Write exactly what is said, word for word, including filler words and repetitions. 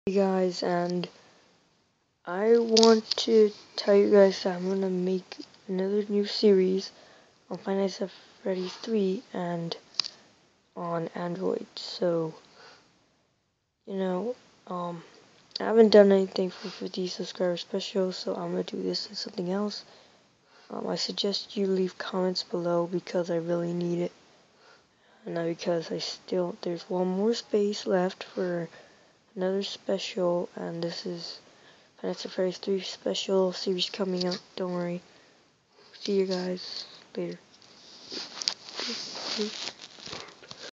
Hey guys, and I want to tell you guys that I'm gonna make another new series on Five Nights at Freddy's three and on Android. So, you know, um, I haven't done anything for fifty subscriber special, so I'm gonna do this and something else. Um, I suggest you leave comments below because I really need it, and not because I still there's one more space left for another special, and this is Five Nights at Freddy's three special series coming out. Don't worry. See you guys later.